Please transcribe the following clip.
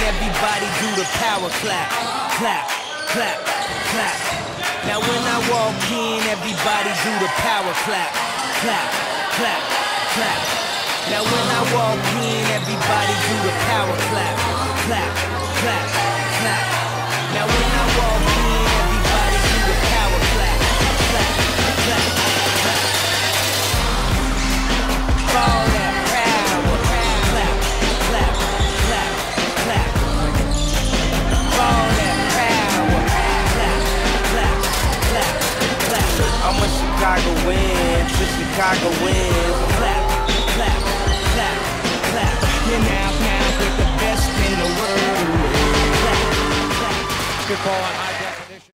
everybody do the power clap. Clap, clap, clap. Now when I walk in, everybody do the power clap. Clap, clap, clap. Now when I walk in, everybody do the power clap. Clap, clap, clap. Now when I walk in, everybody do the power clap. Clap, clap, clap. All that power, clap, clap, clap, clap. All that power, clap, clap, clap, clap. I'm a Chicagoan, the Chicago wins. Clap, clap, clap, clap. You're now with the best in the world. Clap, clap. Good ball on